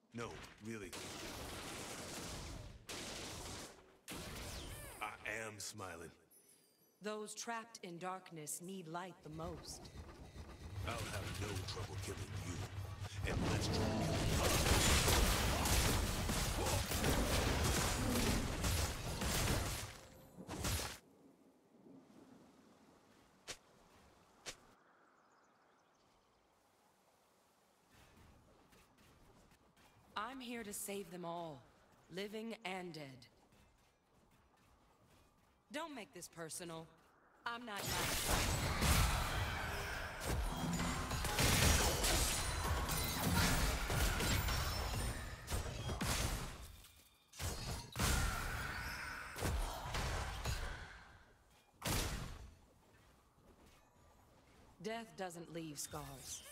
No, really. I am smiling. Those trapped in darkness need light the most. I'll have no trouble killing you. And let's try. I'm here to save them all, living and dead. Don't make this personal. I'm not nice. Death doesn't leave scars.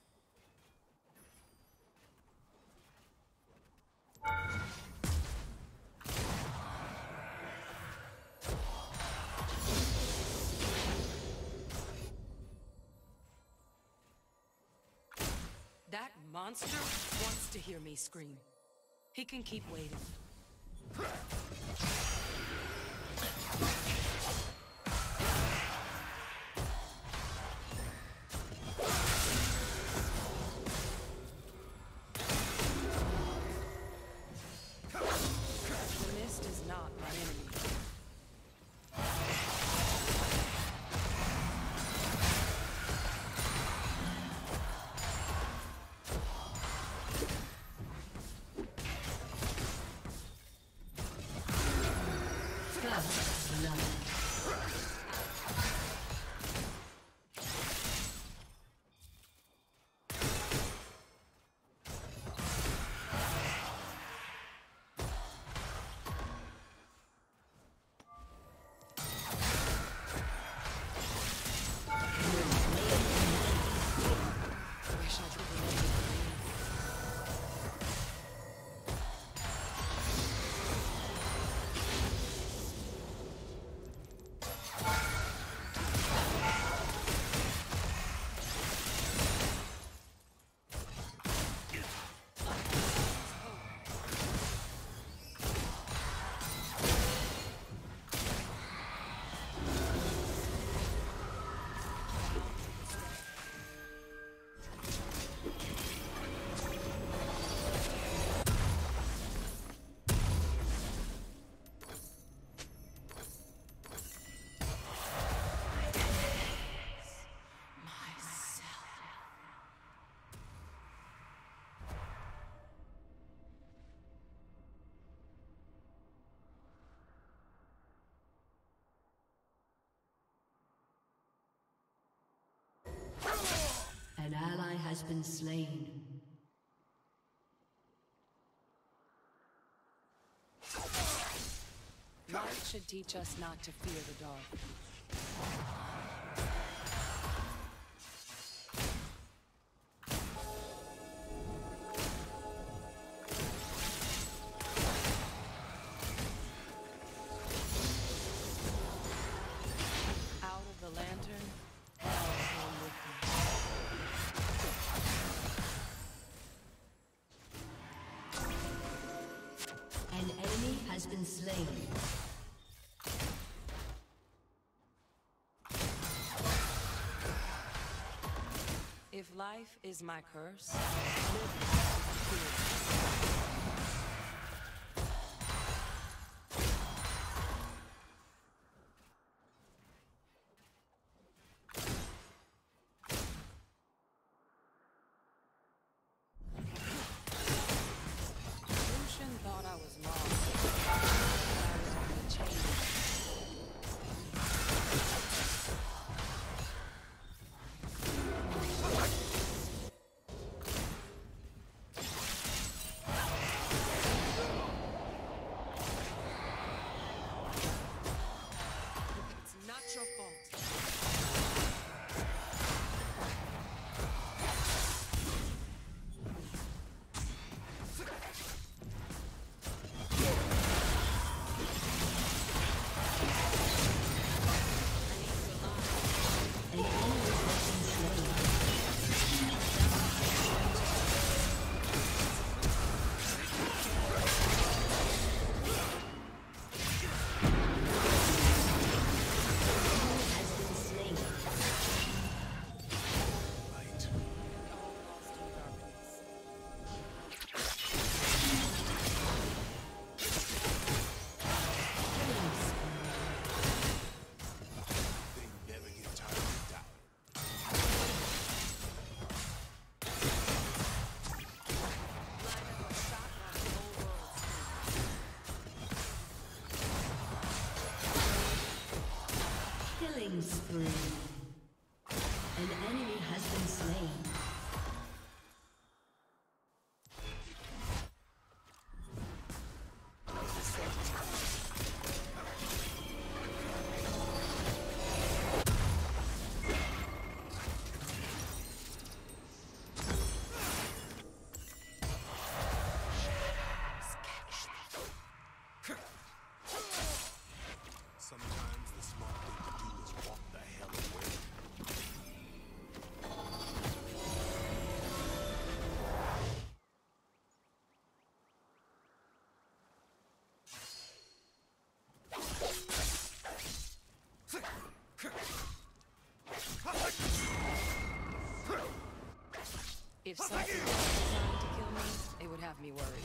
That monster wants to hear me scream. He can keep waiting. The mist is not my enemy. First love. Wish I could remember. An ally has been slain. Light should teach us not to fear the dark. Out of the lantern, hell came with me. An enemy has been slain. If life is my curse, live fear. Lucian thought I was lost. I was on the chain. Killing spree. An enemy has been slain. Sometimes the smart thing to do is walk the hell away. If something was designed to kill me, it would have me worried.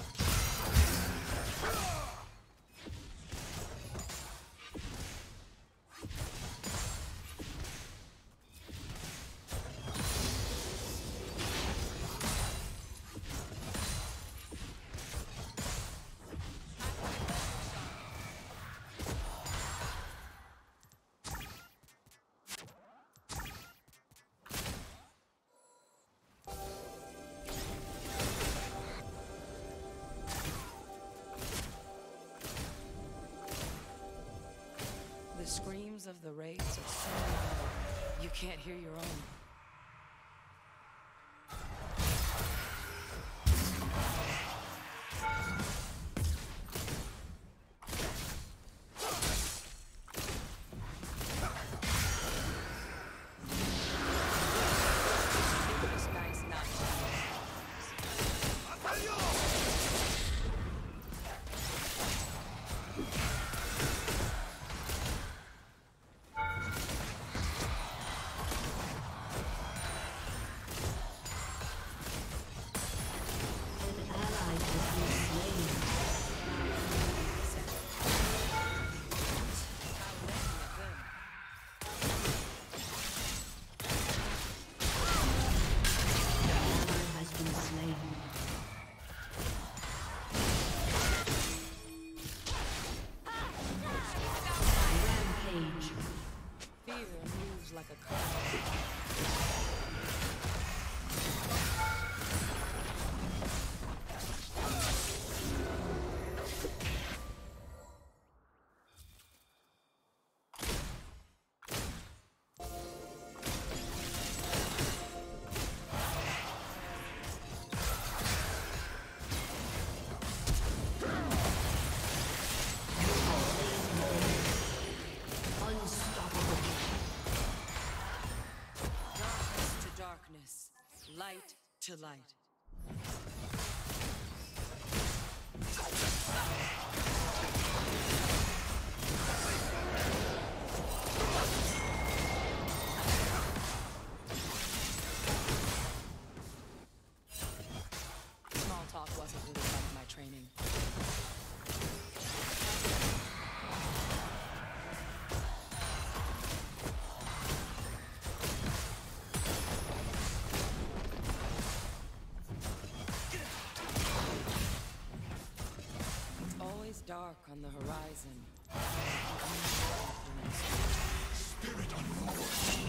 The screams of the raids are so loud, you can't hear your own. This guy's not like a car. Light to light. Small talk wasn't really part of my training. Dark on the horizon. Spirit unforced.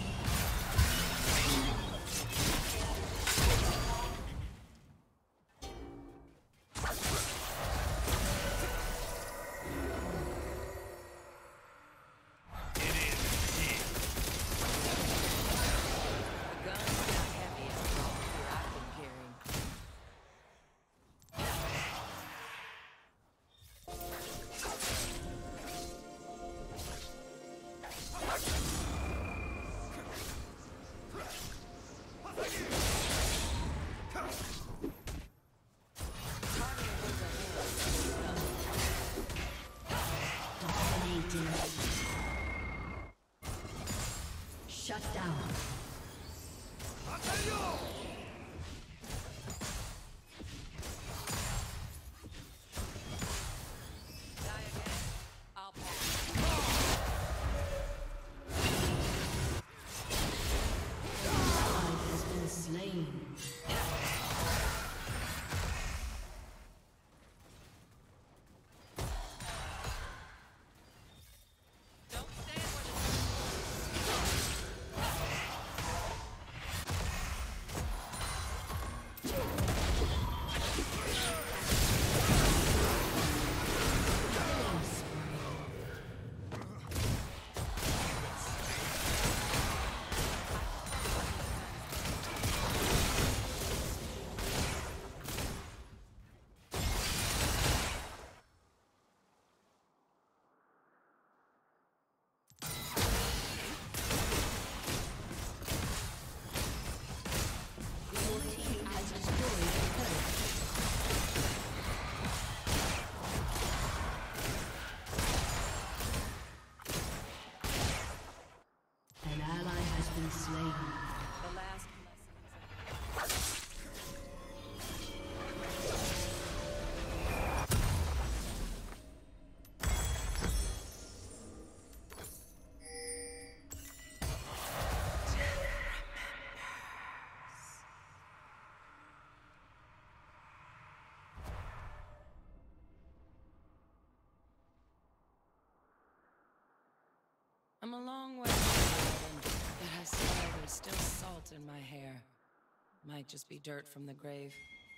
I'm a long way from the island, but I swear there's still salt in my hair. Might just be dirt from the grave.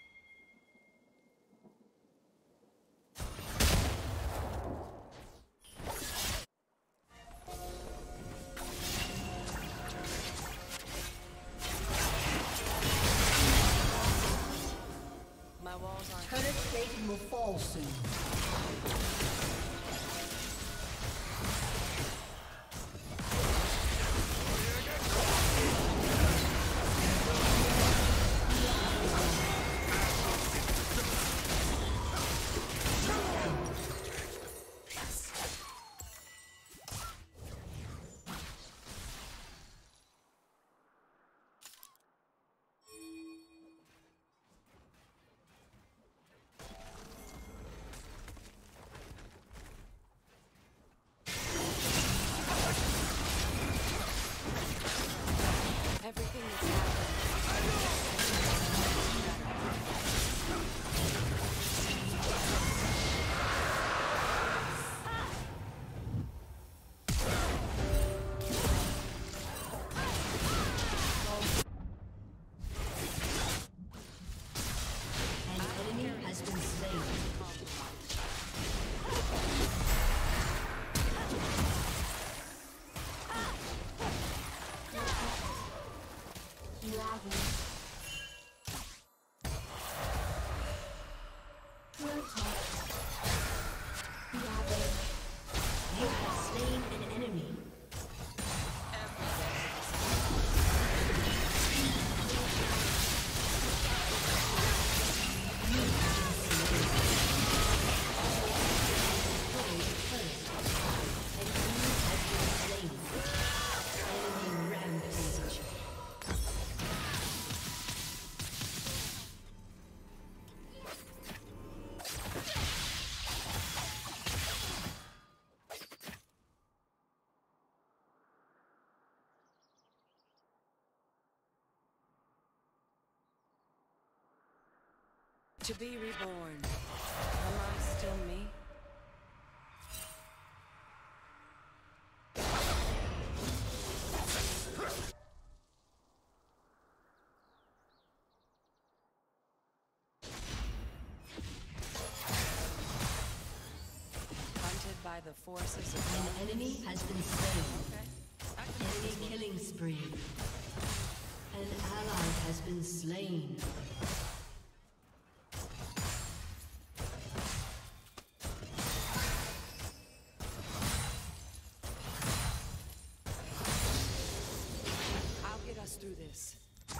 My walls aren't... Turret plating will fall soon. Everything that's happened. An enemy has been slain. You have slain an enemy. To be reborn. Am I still me? Hunted by the forces of An enemy has been slain. Okay. I can do Enemy this one. killing spree. An ally has been slain. I'll get us through this.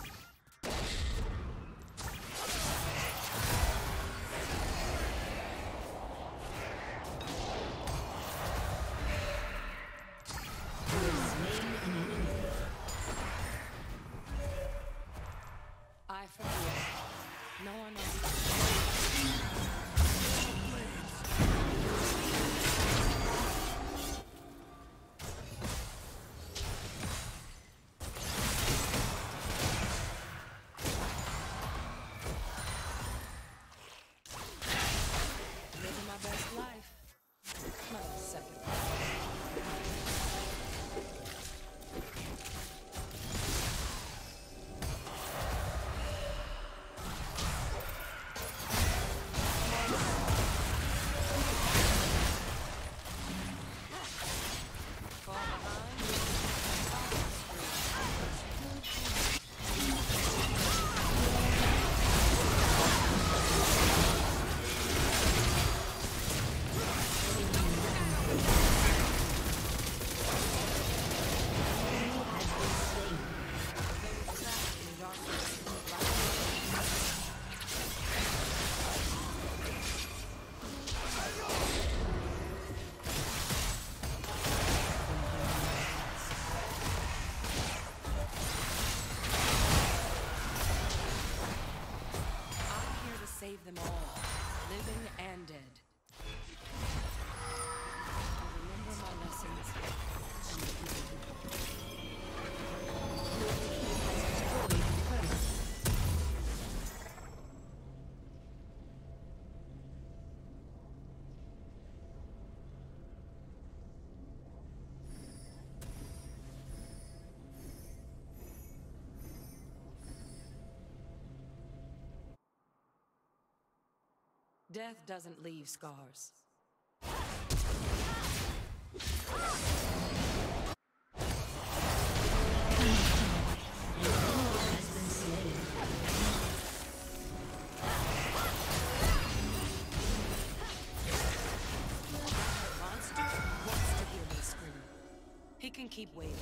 I forgive. No one else. Living my best life. Not a second. Fall I'm here to save them all, living and dead. I remember my lessons and Death doesn't leave scars. He can keep waiting.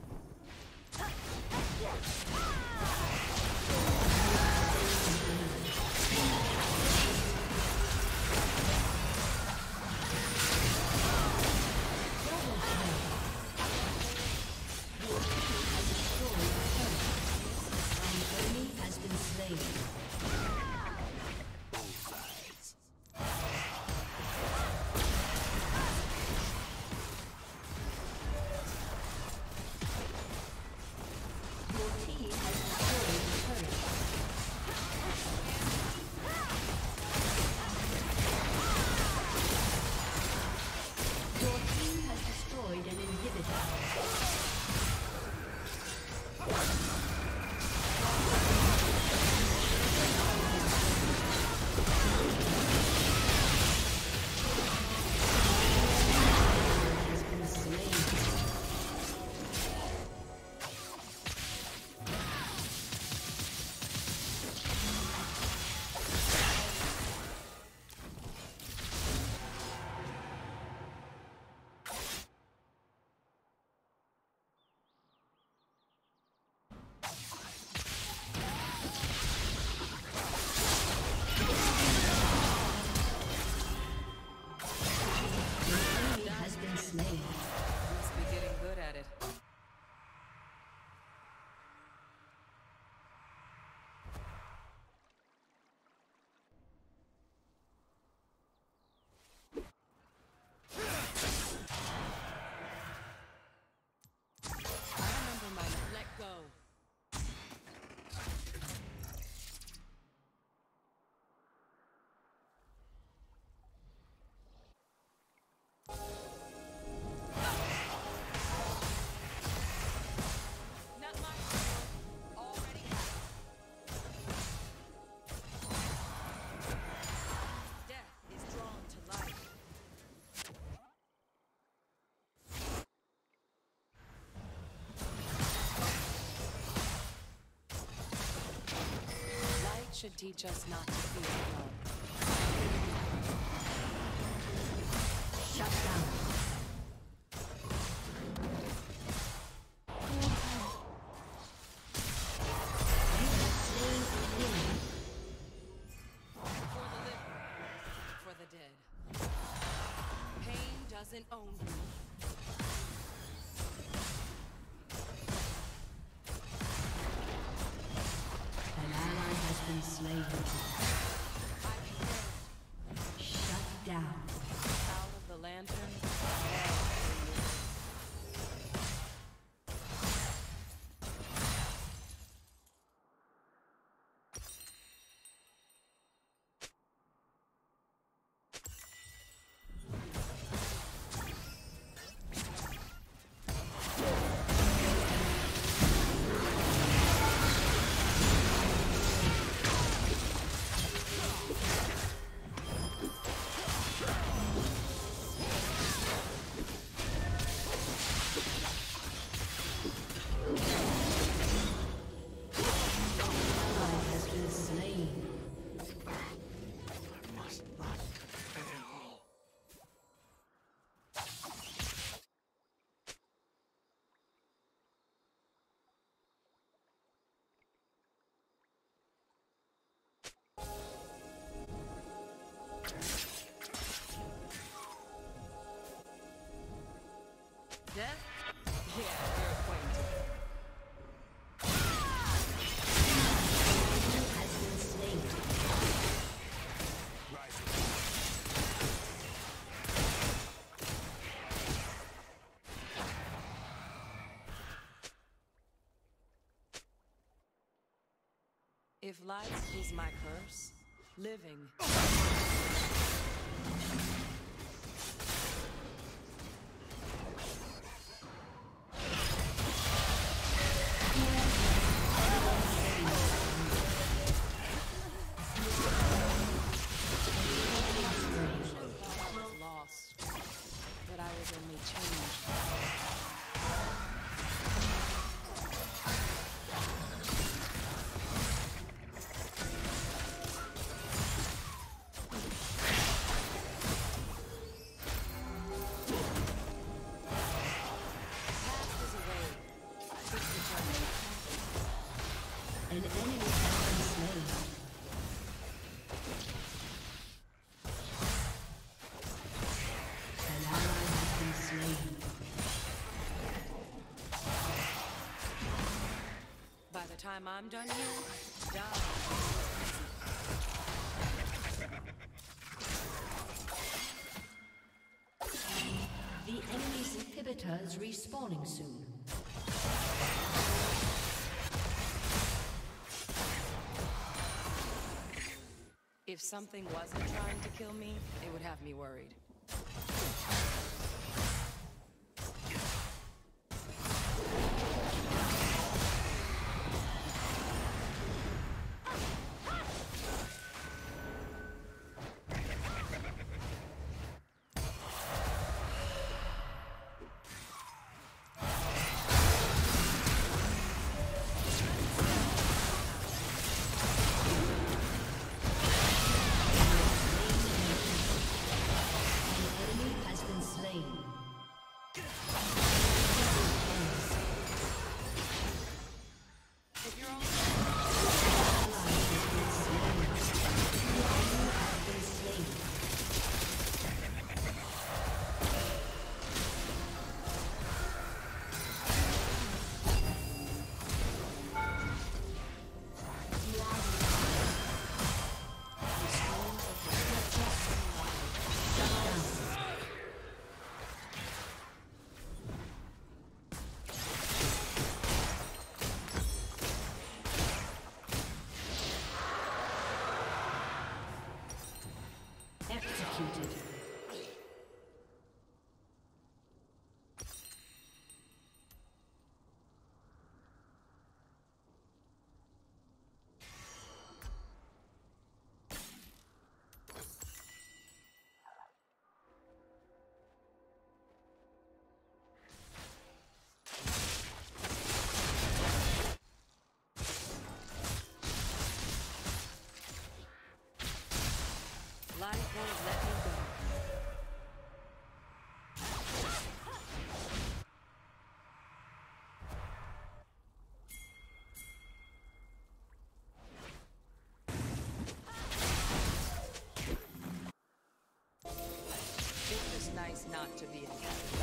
Should teach us not to fear alone. Shut down. For the dead. Pain doesn't own you. Been slain. Shut down. Out of the lantern. Death? Yeah, we're acquainted. Has been slain. If life is my curse, living. time I'm done here, die. The enemy's inhibitor is respawning soon. If something wasn't trying to kill me, it would have me worried. Executed. Life won't let me go. It's just nice not to be in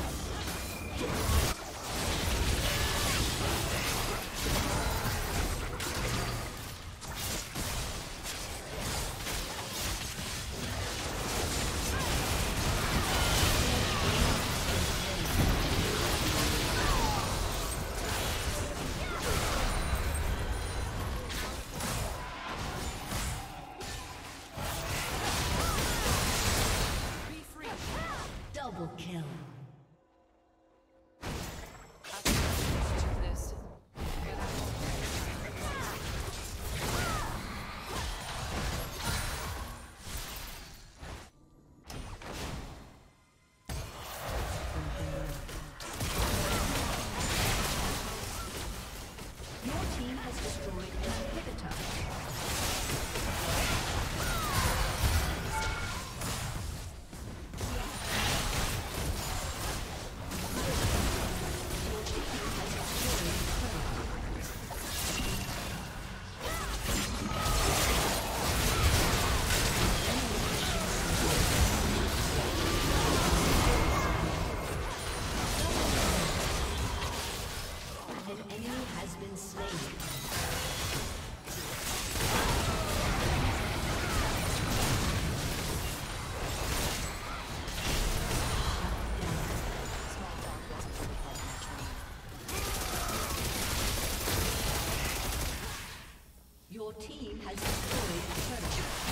Double kill. Your team has destroyed an inhibitor. Your team has destroyed a turret.